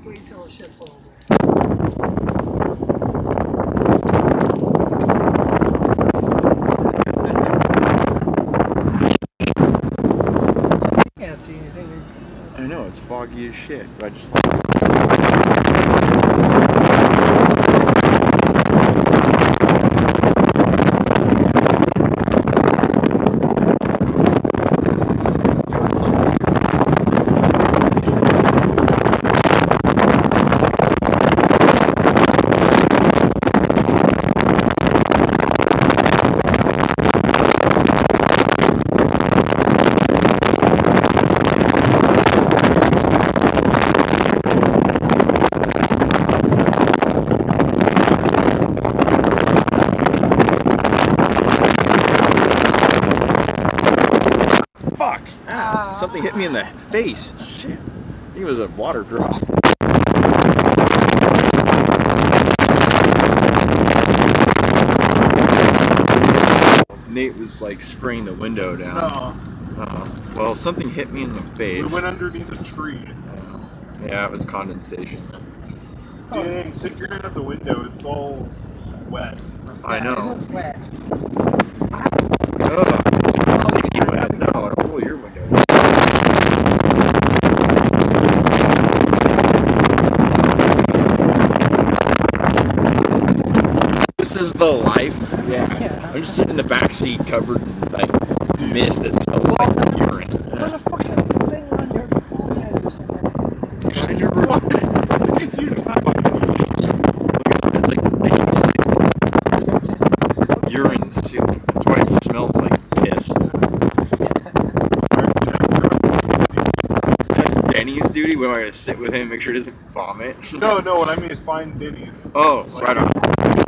Wait till shit's over. I can't see anything. I know, it's foggy as shit. But I just something hit me in the face. Shit. I think it was a water drop. Nate was like spraying the window down. No. Well, something hit me in the face. We went underneath a tree. Yeah, it was condensation. Dang, stick your hand out the window. It's all wet. I know. It was wet. Ugh, it's sticky wet. No, don't pull your window. This is the life. Yeah. I'm just sitting in the back seat covered in like mist that smells like urine. Put a fucking thing on your forehead or something. What? It's like paste. Urine soup. That's why it smells like piss. Denny's duty? When am I going to sit with him and make sure he doesn't vomit? No, what I mean is find Denny's. Oh, right on.